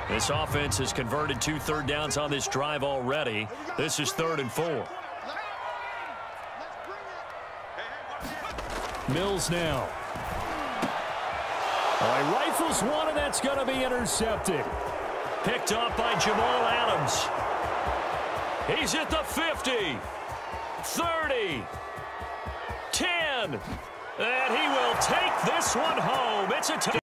This offense has converted 2 third downs on this drive already. This is 3rd and 4. Mills now. He rifles one, and that's going to be intercepted. Picked off by Jamal Adams. He's at the 50, 30, 10, and he will take this one home. It's a